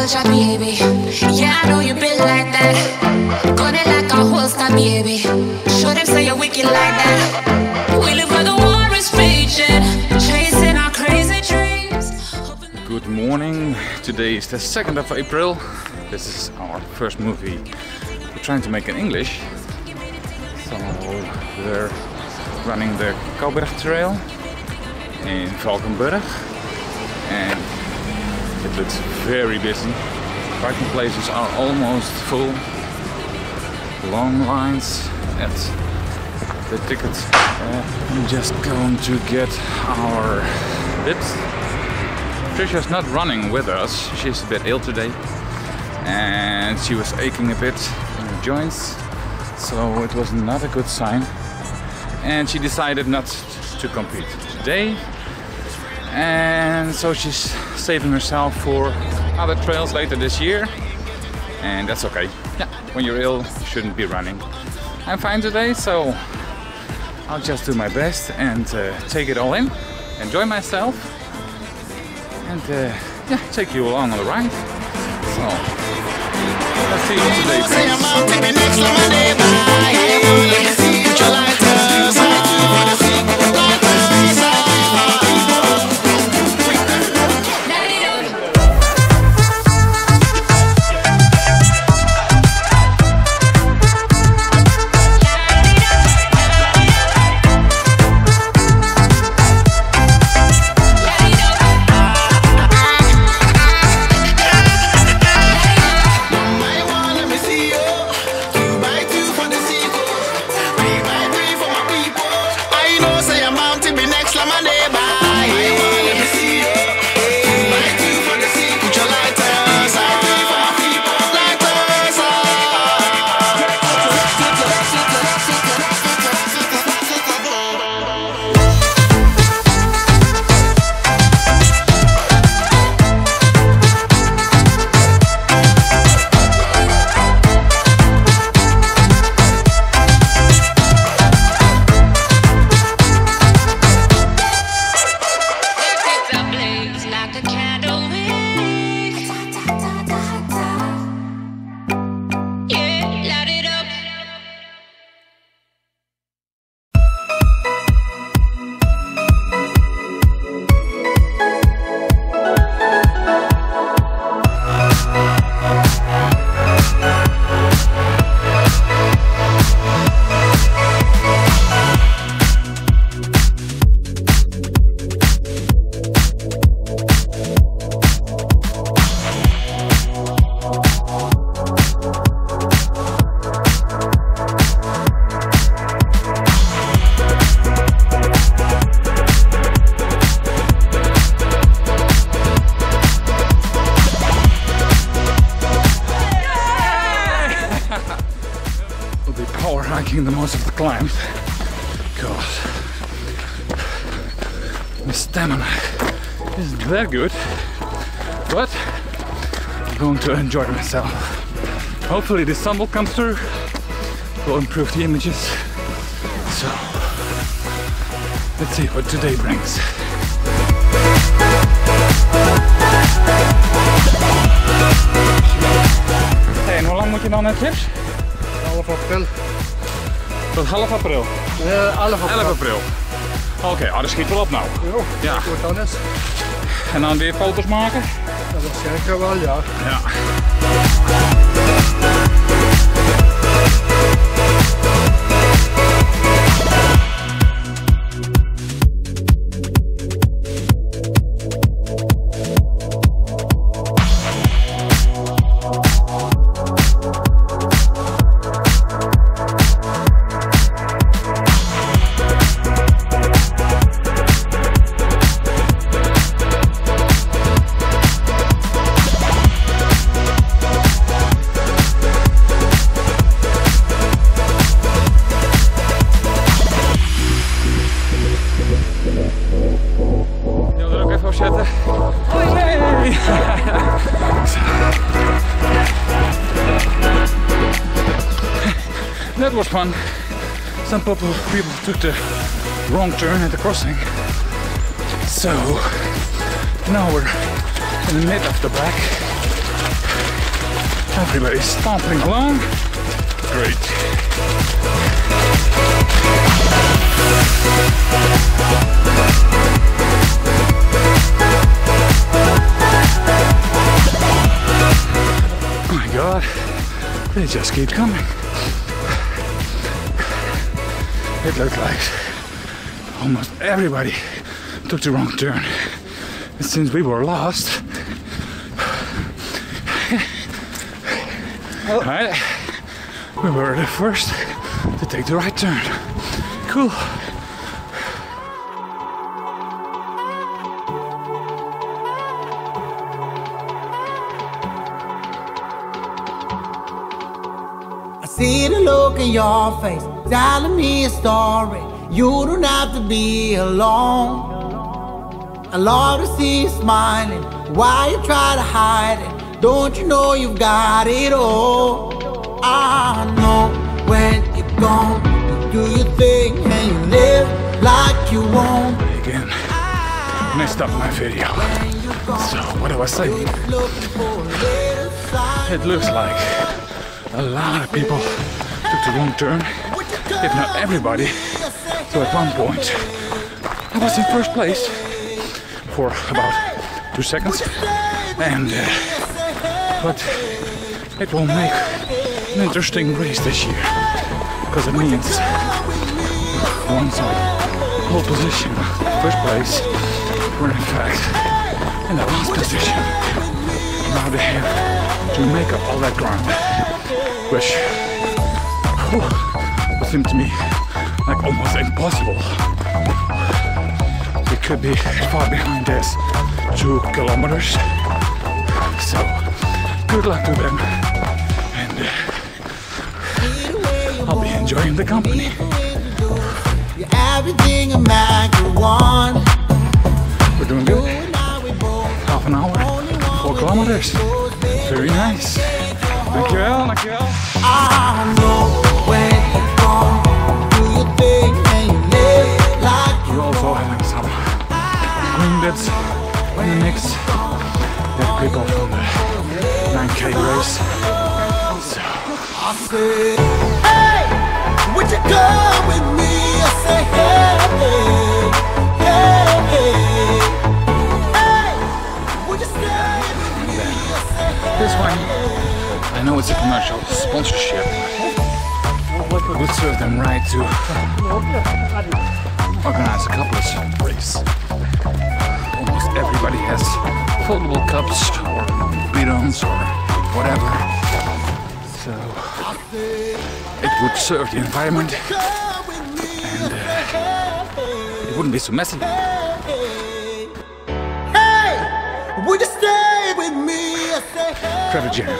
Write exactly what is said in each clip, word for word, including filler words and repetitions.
culture, baby. Yeah, I know you been like that. Got it like a holster, baby. Show them say you're wicked like that. We live where the war is raging, chasing our crazy dreams. Good morning. Today is the second of April. This is our first movie we're trying to make in English. So we're running the Kouberg Trail in Valkenburg, and it looks very busy. Parking places are almost full. Long lines at the ticket. Uh, I'm just going to get our bits. Trisha's not running with us. She's a bit ill today, and she was aching a bit in her joints, so it was not a good sign. And she decided not to compete today, and so she's saving herself for other trails later this year, and that's okay. Yeah, when you're ill, you shouldn't be running. I'm fine today, so I'll just do my best and uh, take it all in, enjoy myself, and uh, yeah, take you along on the ride. So let's see what today power hiking the most of the climbs. God, my stamina isn't that good, but I'm going to enjoy myself. Hopefully the sun will come through, will improve the images. So let's see what today brings. Hey, en hoe lang moet je dan naar trips? half april. Tot half april? Nee, elf april. elf april. Oké, okay, oh, dat schiet wel op nou. Jo, ja, dat wordt anders. En dan weer foto's maken? Dat waarschijnlijk wel, ja. Ja. That was fun. Some people, people took the wrong turn at the crossing. So now we're in the mid of the back. Everybody's stomping along. Great. Oh my God, they just keep coming. It looked like almost everybody took the wrong turn. And since we were lost, right, we were the first to take the right turn. Cool. I see the look in your face, telling me a story. You don't have to be alone. I love to see you smiling. Why you try to hide it? Don't you know you've got it all? I know when you're gone, you do your thing and you live like you won't. Again, messed up my video. So what I was saying, it looks like a lot of people took the wrong turn, if not everybody. So at one point, I was in first place for about two seconds, and uh, but it will make an interesting race this year, because it means once on pole position, first place, we're in fact in the last position. Now they have to make up all that ground, which whew, seemed to me like almost impossible. We could be far behind us two kilometers. So good luck to them, and uh, I'll be enjoying the company. You're everything a man could want. We're doing good. Half an hour, four kilometers. Very nice. Thank you, El. Thank you, El. I know when you're gone, do your thing and you live like you We're also having some green bits in the mix. There are people from the nine K race. So I said, hey, would you come with me? I say, hey, hey, hey, hey, would you stay with me? I say, hey. this one, I know it's a commercial sponsorship. It would serve them right to organize a couples race. Almost everybody has foldable cups or bidons or whatever. So it would serve the environment, and uh, it wouldn't be so messy. Hey, would you stay with me? I say, hey, Traffic jam.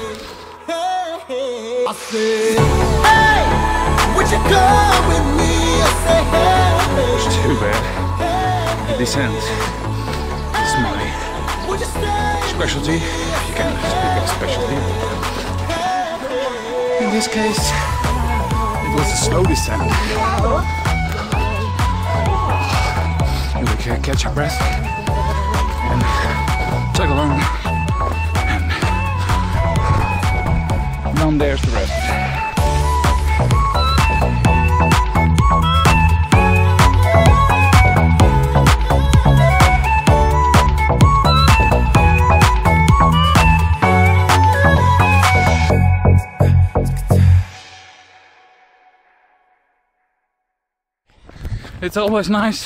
hey. I said, hey, would you come with me? I say, hey, It's too bad. The descent is my would you stay? specialty. You can speak of specialty. In this case, it was a slow descent. You can catch your breath and chug along, and down there's the rest. It's always nice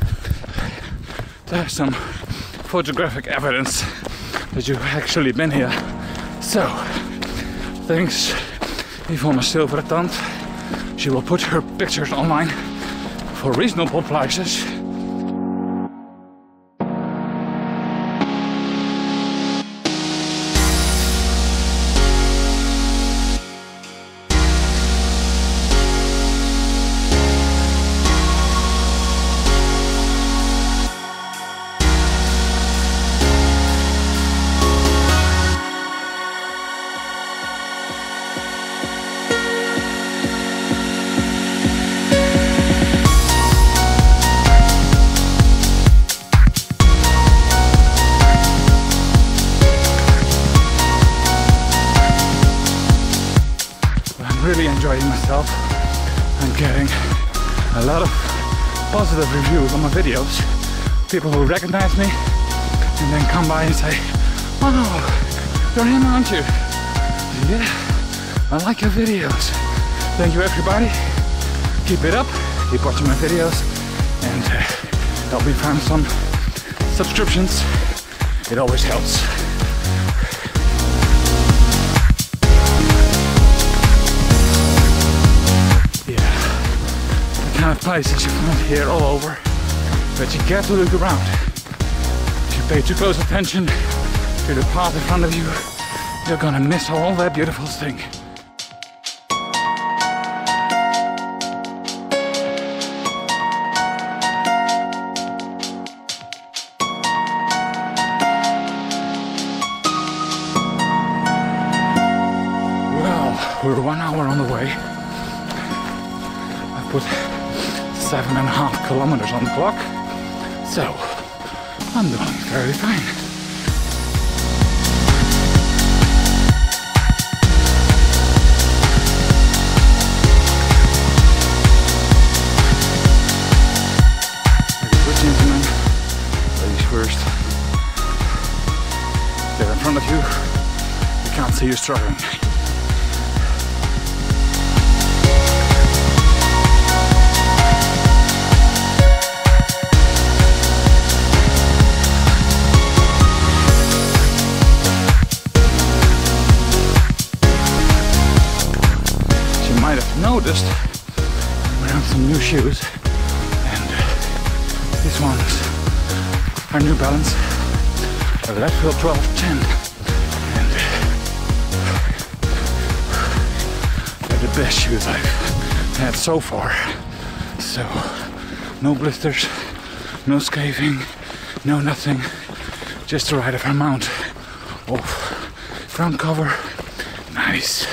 to have some photographic evidence that you've actually been here. So, thanks Yvonne Silvertand. She will put her pictures online for reasonable prices. myself, I'm getting a lot of positive reviews on my videos. People who recognize me and then come by and say, "Wow, you're him, aren't you?" Yeah, I like your videos. Thank you, everybody. Keep it up. Keep watching my videos, and uh, help me find some subscriptions. It always helps. Yeah, the kind of places you find here all over, but you get to look around. If you pay too close attention to the path in front of you, you're gonna miss all that beautiful thing. We're one hour on the way. I've put seven and a half kilometers on the clock, so I'm doing very fine. Very good, gentlemen. Ladies first. They're in front of you. You can't see you struggling. Noticed I'm wearing some new shoes, and uh, these ones are New Balance Electro twelve ten, and uh, they're the best shoes I've had so far. So no blisters, no scaving, no nothing, just the right of amount of front cover. Nice.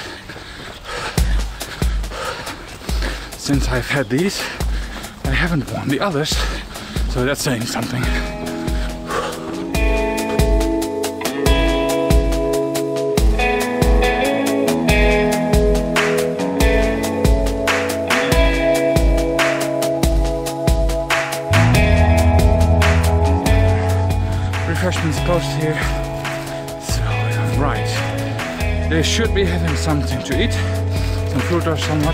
Since I've had these, I haven't worn the others, so that's saying something. Refreshments post here. So, right. They should be having something to eat, some fruit or somewhat.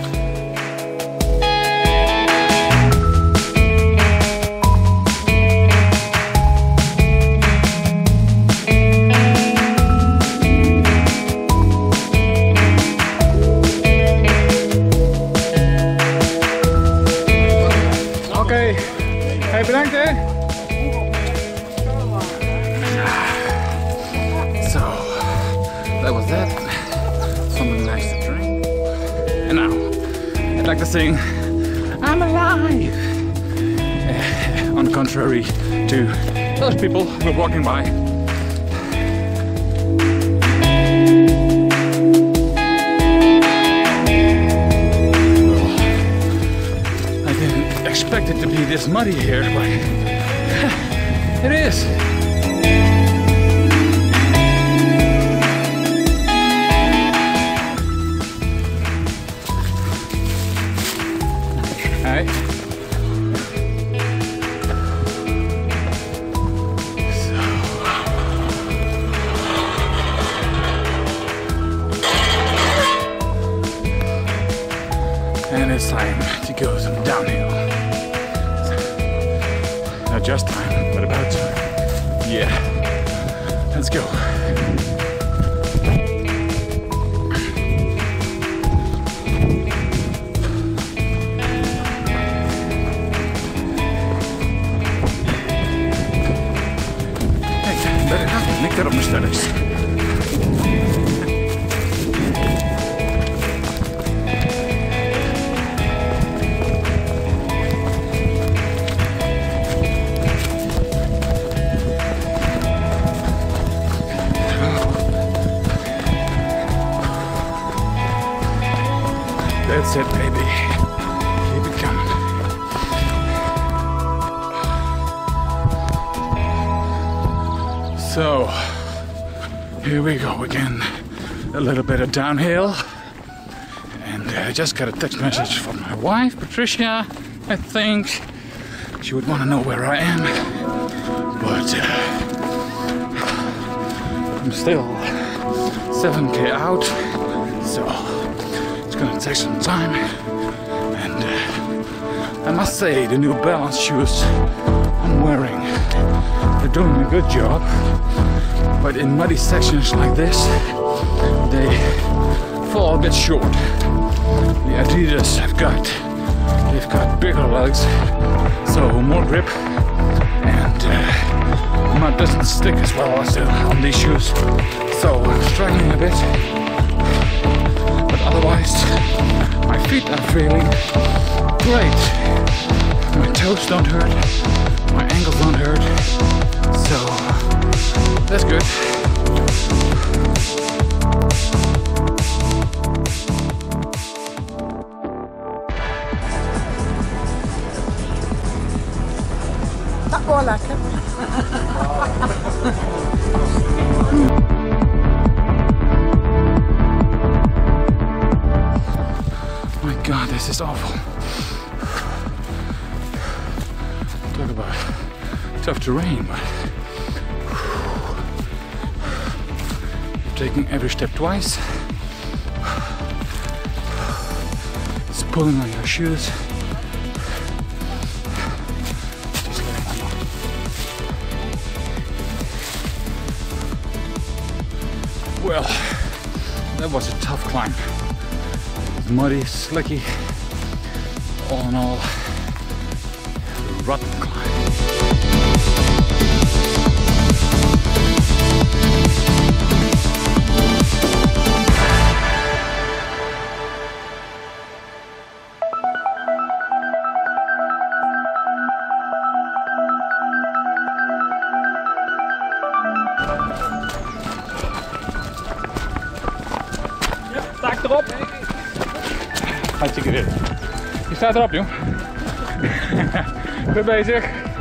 Hey, bedankt hè! So, that was that. Something nice to drink. And now, I'd like to sing I'm alive! Uh, on the contrary to those people who are walking by. Expect it to be this muddy here, but it is. Alright. So. And it's time to go some downhill. Not just time, but about time. Yeah. Let's go. Hey, let it happen. Nik daar op mijn stellers. That's it, baby. Keep it coming. So, here we go again. A little bit of downhill. And Okay, I just got a text message from my wife, Patricia, I think. She would want to know where I am. But uh, I'm still seven K out, so it's gonna take some time. And uh, I must say, the New Balance shoes I'm wearing, they're doing a good job. But in muddy sections like this, they fall a bit short. The Adidas have got, they've got bigger legs, so more grip, and uh, mud doesn't stick as well as on these shoes. So I'm struggling a bit, but otherwise my feet are feeling great. My toes don't hurt, my ankles don't hurt, so that's good. Dat wel lekker. My God, this is awful. Talk about tough terrain, but you're taking every step twice. It's pulling on your shoes. Well, that was a tough climb. Muddy, slicky, all in all, rotten climb. Tak erop. Hartstikke dit. Je staat erop, joh. Ik ben bezig.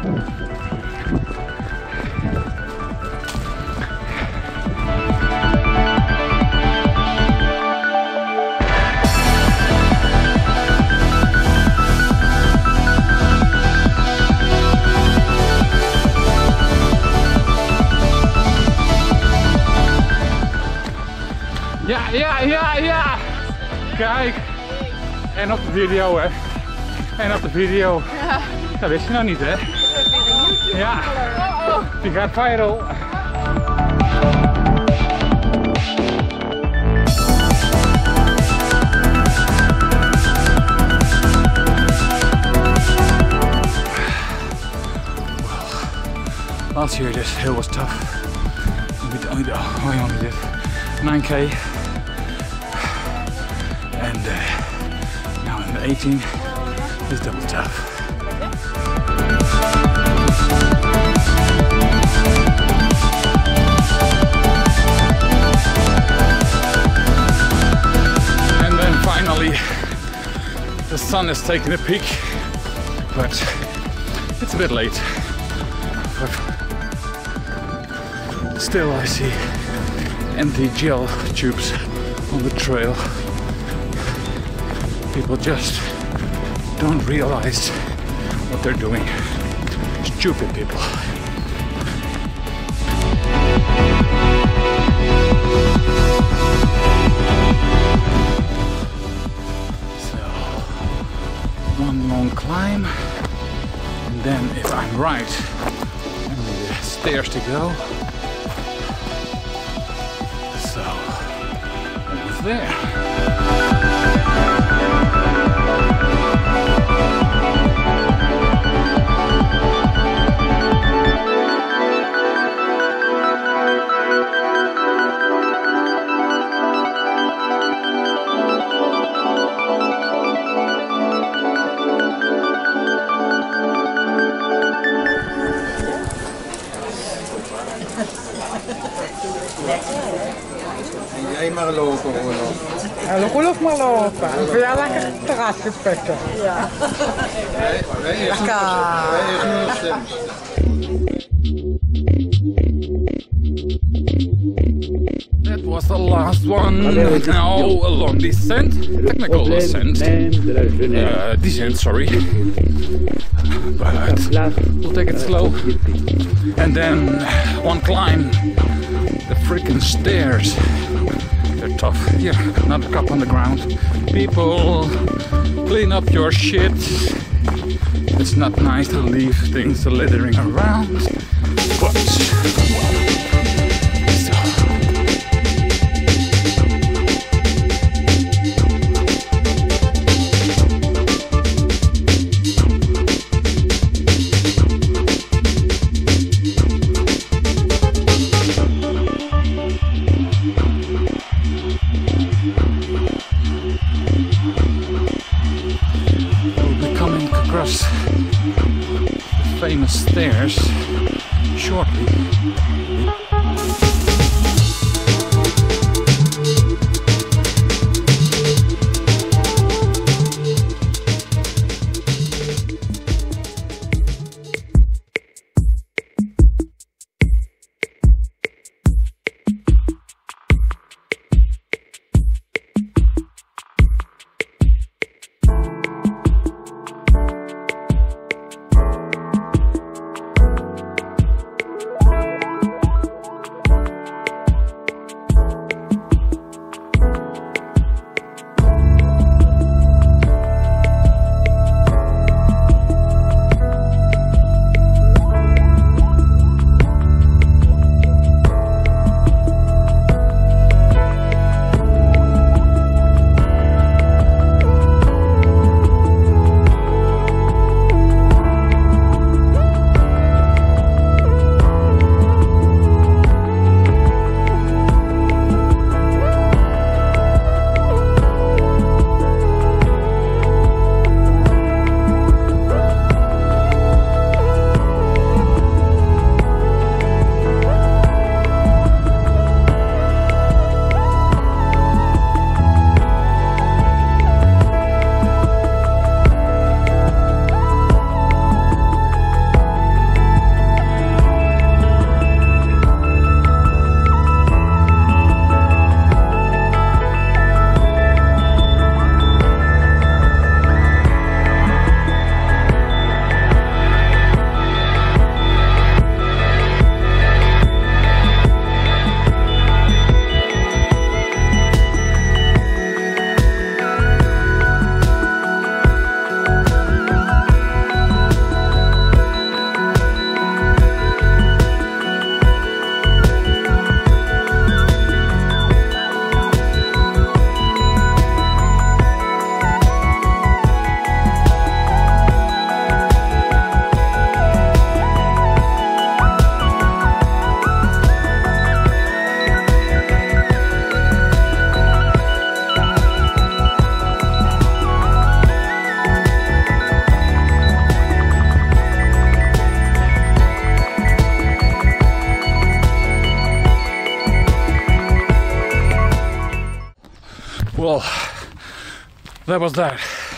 Ja, ja, ja, ja! Kijk! En op de video, hè? En op de video. Ja. Dat wist je nog niet, hè? Ja, die gaat viral. Well, last year this hill was tough. We only, oh, we only did nine K. And uh, now in the eighteen is double tough. And then finally the sun is taking a peek, but it's a bit late. But still I see empty gel tubes on the trail. People just don't realize what they're doing. Stupid people. So, one long climb, and then if I'm right, only the stairs to go. So, almost there. Jij maar lopen, Roelof. Ja, Roelof maar lopen. Ik wil jou lekker het terrasje pekken. Ja. Wij, wij eerst Lekker. wij eerst nu een stem. That was the last one. Now a long descent, technical ascent, uh, descent, sorry. But we'll take it slow. And then one climb, the freaking stairs. They're tough. Here, another cup on the ground. People, clean up your shit. It's not nice to leave things littering around, but the famous stairs shortly. Well, that was that.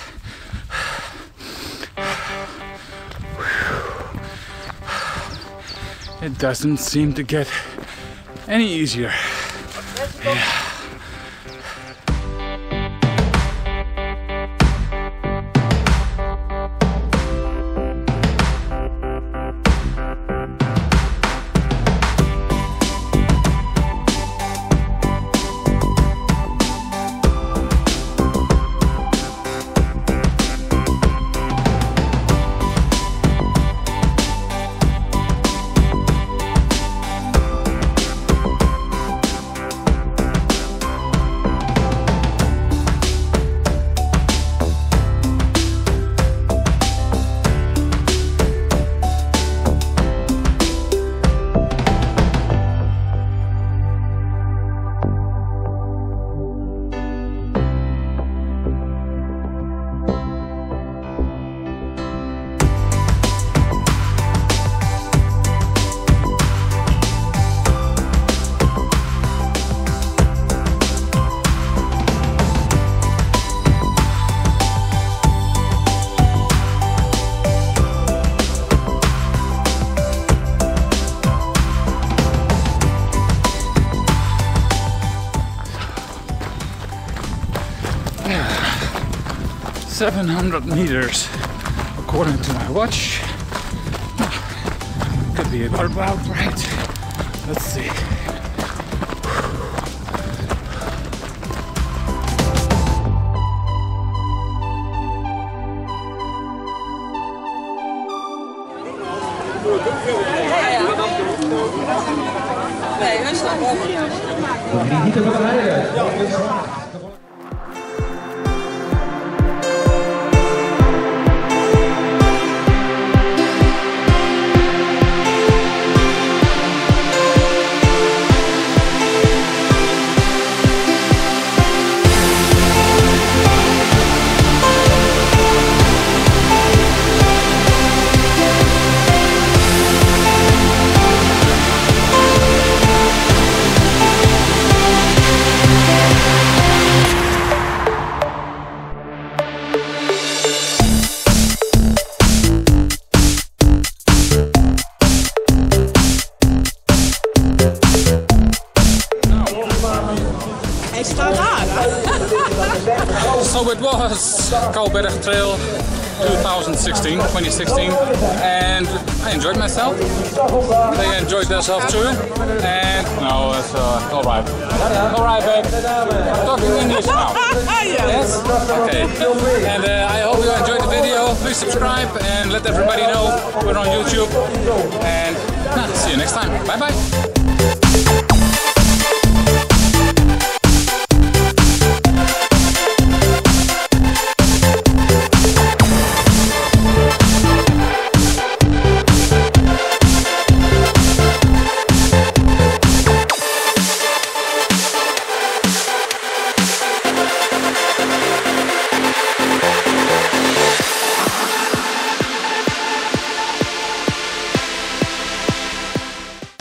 It doesn't seem to get any easier. Yeah. seven hundred meters according to my watch. Could be about right. Let's see. Nee, we staan boven. So it was Kouberg Trail twenty sixteen, twenty sixteen, and I enjoyed myself. They enjoyed themselves too, and no, it's uh, all right. All right, babe. I'm talking English now. Yes. Okay. And uh, I hope you enjoyed the video. Please subscribe and let everybody know we're on YouTube. And nah, see you next time. Bye bye.